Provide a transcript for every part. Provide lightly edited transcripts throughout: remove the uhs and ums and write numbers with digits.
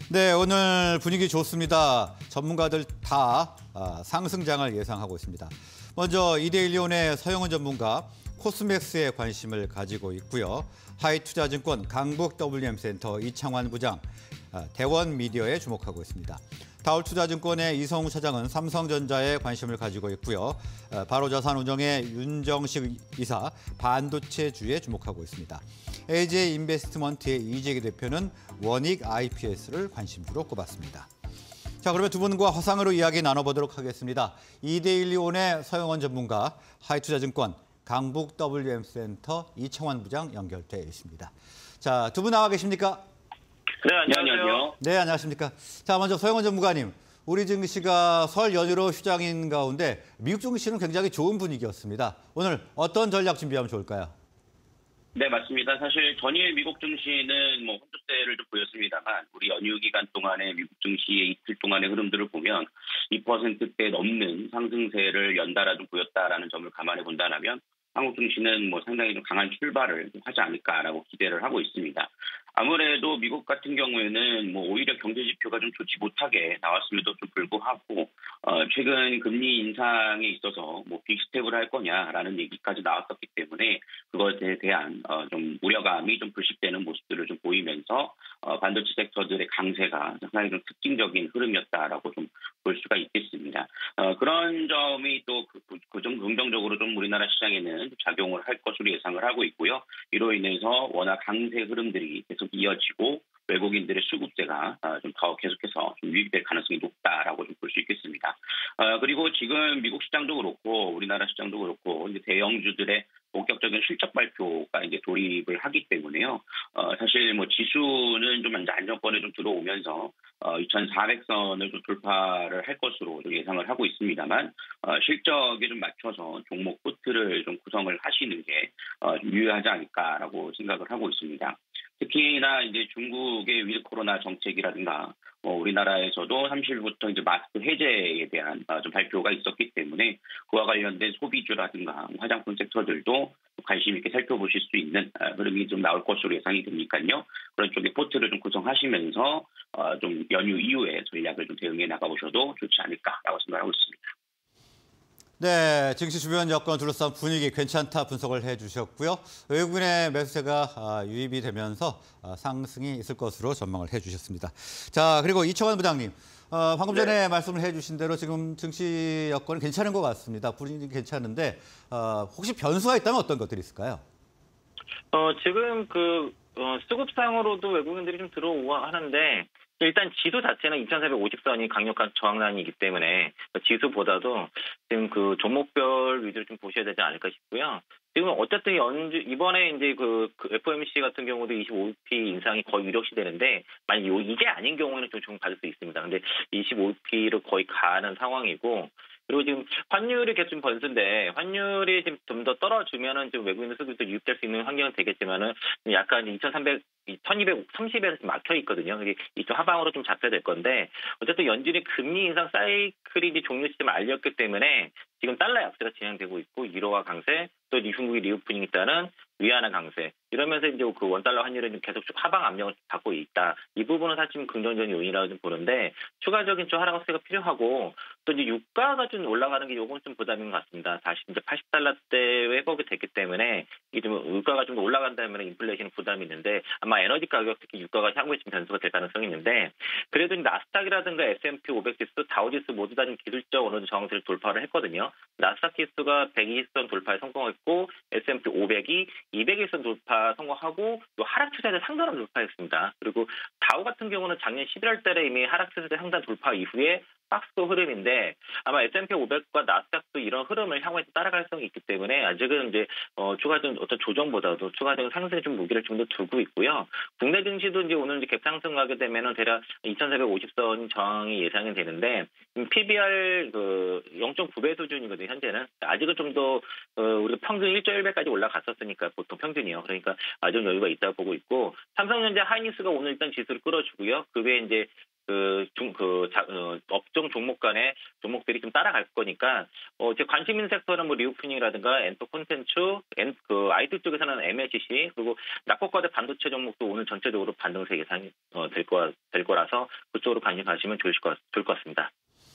네, 오늘 분위기 좋습니다. 전문가들 다 상승장을 예상하고 있습니다. 먼저 이데일리온의 서영은 전문가 코스맥스에 관심을 가지고 있고요. 하이투자증권 강북 WM센터 이창환 부장, 대원미디어에 주목하고 있습니다. 다울투자증권의 이성우 차장은 삼성전자에 관심을 가지고 있고요. 바로자산운용의 윤정식 이사 반도체주에 주목하고 있습니다. AJ인베스트먼트의 이재기 대표는 원익 IPS를 관심주로 꼽았습니다. 자, 그러면 두 분과 화상으로 이야기 나눠보도록 하겠습니다. 이데일리온의 서영원 전문가, 하이투자증권 강북 WM센터 이창환 부장 연결돼 있습니다. 자, 두 분 나와 계십니까? 네, 안녕하세요. 네, 안녕하십니까. 자, 먼저 서영원 전문가님, 우리 증시가 설 연휴로 휴장인 가운데 미국 증시는 굉장히 좋은 분위기였습니다. 오늘 어떤 전략 준비하면 좋을까요? 네, 맞습니다. 사실 전일 미국 증시는 혼조세를 좀 보였습니다만 우리 연휴 기간 동안에 미국 증시의 이틀 동안의 흐름들을 보면 2%대 넘는 상승세를 연달아 좀 보였다라는 점을 감안해 본다면 한국 증시는 상당히 좀 강한 출발을 하지 않을까라고 기대를 하고 있습니다. 아무래도 미국 같은 경우에는 오히려 경제 지표가 좀 좋지 못하게 나왔음에도 좀 불구하고 최근 금리 인상에 있어서 빅스텝을 할 거냐라는 얘기까지 나왔었기 때문에 그것에 대한 좀 우려감이 좀 불식되는 모습들을 좀 보이면서 반도체 섹터들의 강세가 상당히 좀 특징적인 흐름이었다라고 좀 볼 수가 있겠습니다. 그런 점이 또 좀 긍정적으로 좀 우리나라 시장에는 작용을 할 것으로 예상을 하고 있고요. 이로 인해서 워낙 강세 흐름들이 계속 이어지고 외국인들의 수급세가 좀 더 계속해서 좀 유입될 가능성이 높다라고 좀 볼 수 있겠습니다. 그리고 지금 미국 시장도 그렇고 우리나라 시장도 그렇고 이제 대형주들의 본격적인 실적 발표가 이제 돌입을 하기 때문에요. 사실 지수는 좀 이제 안정권에 좀 들어오면서 2,400선을 좀 돌파를 할 것으로 좀 예상을 하고 있습니다만 실적에 좀 맞춰서 종목 포트를 좀 구성을 하시는 게 유효하지 않을까라고 생각을 하고 있습니다. 특히나 이제 중국의 위드 코로나 정책이라든가 우리나라에서도 30일부터 이제 마스크 해제에 대한 좀 발표가 있었기 때문에 그와 관련된 소비주라든가 화장품 섹터들도 관심 있게 살펴보실 수 있는 흐름이 좀 나올 것으로 예상이 되니까요. 그런 쪽에 포트를 좀 구성하시면서 좀 연휴 이후에 전략을 좀 대응해 나가보셔도 좋지 않을까라고 생각하고 있습니다. 네, 증시 주변 여건 둘러싼 분위기 괜찮다 분석을 해주셨고요. 외국인의 매수세가 유입이 되면서 상승이 있을 것으로 전망을 해주셨습니다. 자, 그리고 이창환 부장님, 방금 전에 말씀을 해주신 대로 지금 증시 여건은 괜찮은 것 같습니다. 분위기 괜찮은데 혹시 변수가 있다면 어떤 것들이 있을까요? 지금 수급상으로도 외국인들이 좀 들어오는데 일단 지수 자체는 2,450선이 강력한 저항란이기 때문에 지수보다도 지금 종목별 위주로 좀 보셔야 되지 않을까 싶고요. 지금 어쨌든 이번에 이제 FOMC 같은 경우도 25p 인상이 거의 유력시 되는데 만약 이게 아닌 경우에는 좀 받을 수 있습니다. 근데 25p로 거의 가는 상황이고. 그리고 지금 환율이 계속 좀 변수인데 환율이 지금 좀 더 떨어지면은 좀 외국인 수급도 유입될 수 있는 환경은 되겠지만은 약간 1,230에서 좀 막혀 있거든요. 이쪽 하방으로 좀 잡혀야 될 건데 어쨌든 연준이 금리 인상 사이클이 이제 종료 시점을 알렸기 때문에 지금 달러 약세가 진행되고 있고 유로화 강세 또 중국이 리오프닝에 따른 위안화 강세 이러면서 이제 원달러 환율은 계속 하방 압력을 받고 있다. 이 부분은 사실 긍정적인 요인이라고 좀 보는데 추가적인 좀 하락세가 필요하고 또 이제 유가가 좀 올라가는 게 요건 좀 부담인 것 같습니다. 다시 이제 80달러대 회복이 됐기 때문에 이게 좀 유가가 좀 올라간다면 인플레이션 부담이 있는데 아마 에너지 가격 특히 유가가 향후에 좀 변수가 될 가능성이 있는데 그래도 나스닥이라든가 S&P 500 지수, 다우지수 모두 다 기술적 어느 정도 저항세를 돌파를 했거든요. 나스닥 지수가 120선 돌파에 성공했고 S&P 500이 200일선 돌파 성공하고 하락 추세를 상단으로 돌파했습니다. 그리고 다우 같은 경우는 작년 11월 달에 이미 하락 추세 상단 돌파 이후에 박스 흐름인데 아마 S&P 500과 나스닥도 이런 흐름을 향후에 따라갈 성이 있기 때문에 아직은 이제 추가적인 어떤 조정보다도 추가적인 상승에 좀 무게를 좀 더 두고 있고요. 국내 증시도 이제 오늘 이제 갭상승하게 되면은 대략 2,450선 저항이 예상이 되는데 PBR 0.9배 수준이거든요. 현재는 아직은 좀 더 우리가 평균 1.1배까지 올라갔었으니까 보통 평균이요. 그러니까 아주 여유가 있다고 보고 있고 삼성전자 하이닉스가 오늘 일단 지수를 끌어주고요. 그 외에 이제 업종 종목 간의 종목들이 좀 따라갈 거니까 이제 관심 있는 섹터는 뭐 리오프닝이라든가 엔터 콘텐츠, IT 쪽에서는 MLCC 그리고 낙폭과대 반도체 종목도 오늘 전체적으로 반등세 예상이 될 거라서 그쪽으로 관심 가시면 좋을 것 같습니다.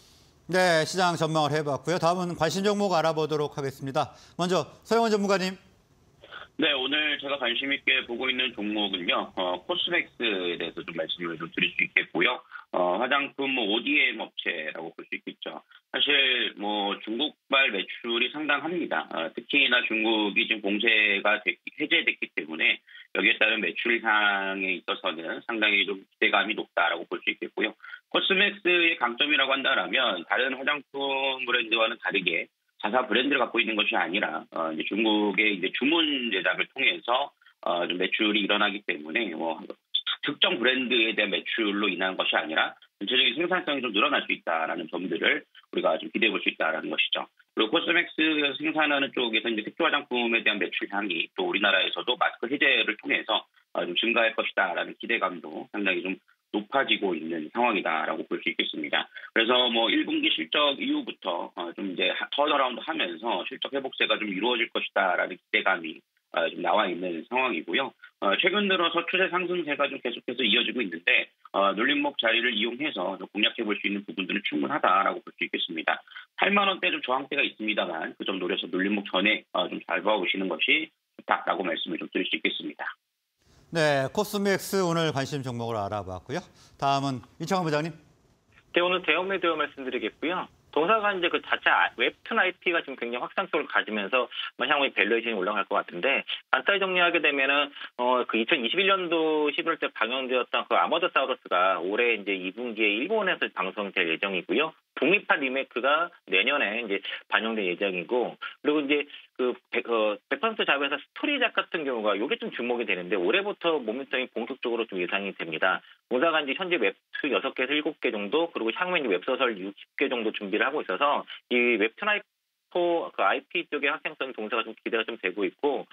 네, 시장 전망을 해봤고요. 다음은 관심 종목 알아보도록 하겠습니다. 먼저 서영원 전문가님. 네, 오늘 제가 관심 있게 보고 있는 종목은요, 코스맥스에 대해서 좀 말씀을 좀 드릴 수 있겠고요. 화장품 ODM 업체라고 볼 수 있겠죠. 사실 뭐 중국발 매출이 상당합니다. 특히나 중국이 지금 공세가 해제됐기 때문에 여기에 따른 매출상에 있어서는 상당히 좀 기대감이 높다라고 볼 수 있겠고요. 코스맥스의 강점이라고 한다면 다른 화장품 브랜드와는 다르게 자사 브랜드를 갖고 있는 것이 아니라 이제 중국의 이제 주문 제작을 통해서 좀 매출이 일어나기 때문에 뭐 특정 브랜드에 대한 매출로 인한 것이 아니라 전체적인 생산성이 좀 늘어날 수 있다라는 점들을 우리가 좀 기대해 볼 수 있다라는 것이죠. 그리고 코스맥스 생산하는 쪽에서 이제 색조 화장품에 대한 매출량이 또 우리나라에서도 마스크 해제를 통해서 좀 증가할 것이다라는 기대감도 상당히 좀 높아지고 있는 상황이다라고 볼 수 있겠습니다. 그래서 뭐 1분기 실적 이후부터 좀 이제 턴어라운드 하면서 실적 회복세가 좀 이루어질 것이다라는 기대감이 좀 나와 있는 상황이고요. 최근 들어서 추세 상승세가 좀 계속해서 이어지고 있는데 눌림목 자리를 이용해서 좀 공략해 볼 수 있는 부분들은 충분하다라고 볼 수 있겠습니다. 8만 원대 좀 저항대가 있습니다만 그 점 노려서 눌림목 전에 좀 잘 봐보시는 것이 좋다라고 말씀을 좀 드릴 수 있겠습니다. 네, 코스맥스 오늘 관심 종목을 알아봤고요. 다음은 이창원 부장님. 네, 오늘 대형 매도 말씀드리겠고요. 동사가 이제 그 자체 웹툰 IP가 지금 굉장히 확산성을 가지면서 향후에 밸류에이션이 올라갈 것 같은데 간단히 정리하게 되면은 그 2021년도 11월 때 방영되었던 그 아머더사우루스가 올해 이제 2분기에 일본에서 방송될 예정이고요. 북미판 리메이크가 내년에 이제 반영될 예정이고 그리고 이제 100% 자회사 스토리작 같은 경우가 이게 좀 주목이 되는데 올해부터 모멘텀이 본격적으로 좀 예상이 됩니다. 공사가 이제 현재 웹툰 6개에서 7개 정도 그리고 향후에 웹소설 60개 정도 준비를 하고 있어서 이 웹툰 IP 쪽의 확장성 동사가 좀 기대가 좀 되고 있고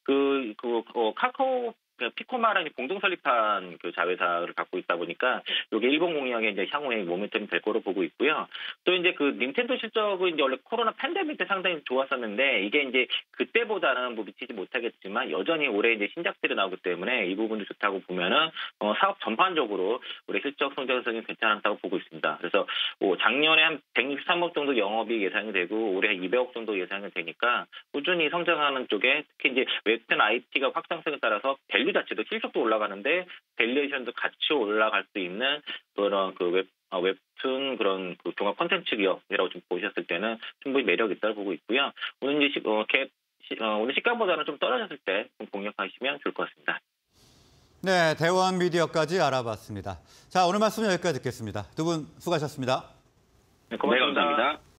카카오 피코마랑 공동 설립한 그 자회사를 갖고 있다 보니까 이게 일본 공약에 이제 향후에 모멘텀이 될 거로 보고 있고요. 또 이제 그 닌텐도 실적은 이제 원래 코로나 팬데믹 때 상당히 좋았었는데 이게 이제 그때보다는 뭐 미치지 못하겠지만 여전히 올해 이제 신작들이 나오기 때문에 이 부분도 좋다고 보면은 사업 전반적으로 올해 실적 성장성이 괜찮다고 보고 있습니다. 그래서 작년에 한 163억 정도 영업이익 예상이 되고 올해 한 200억 정도 예상이 되니까 꾸준히 성장하는 쪽에 특히 이제 웹툰 IP가 확장성에 따라서 밸류 자체도 실적도 올라가는데 밸류에이션도 같이 올라갈 수 있는 그런 그 웹툰 그런 그 종합 콘텐츠 기업이라고 좀 보셨을 때는 충분히 매력 있다고 보고 있고요. 오늘 이제 오늘 시가보다는 좀 떨어졌을 때 공략하시면 좋을 것 같습니다. 네, 대원 미디어까지 알아봤습니다. 자, 오늘 말씀 여기까지 듣겠습니다. 두 분 수고하셨습니다. 네, 고맙습니다. 네, 감사합니다.